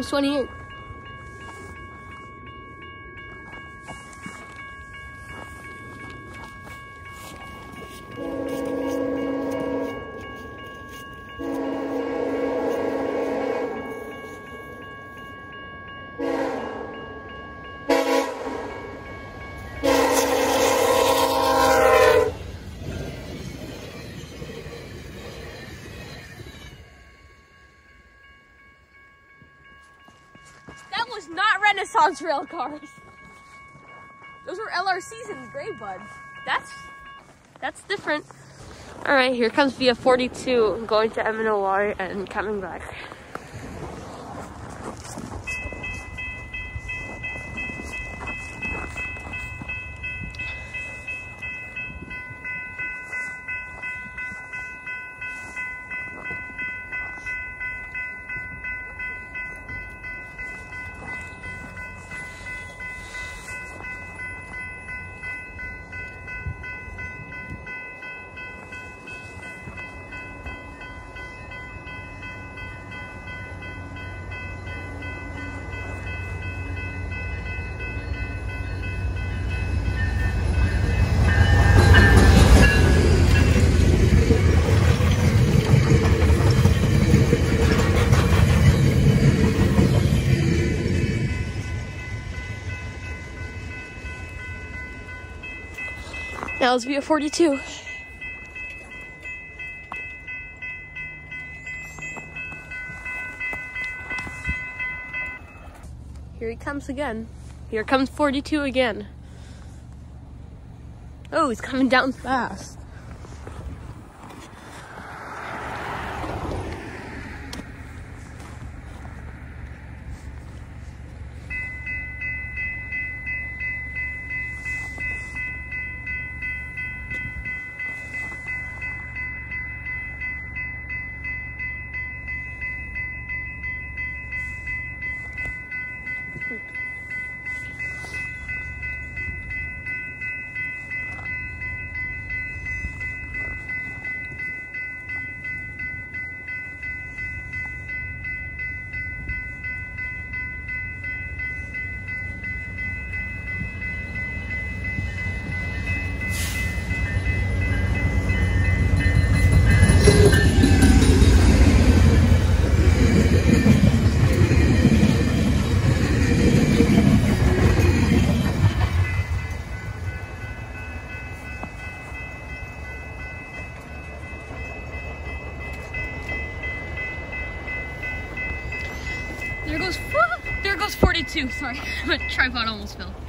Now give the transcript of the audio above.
goes 28. That was not Renaissance rail cars. Those were LRCs and gray buds. That's different. All right, here comes via 42 going to MNOR and coming back. Now let's be at 42. Here he comes again. Here comes 42 again. Oh, he's coming down fast. There goes 42. Sorry, my tripod almost fell.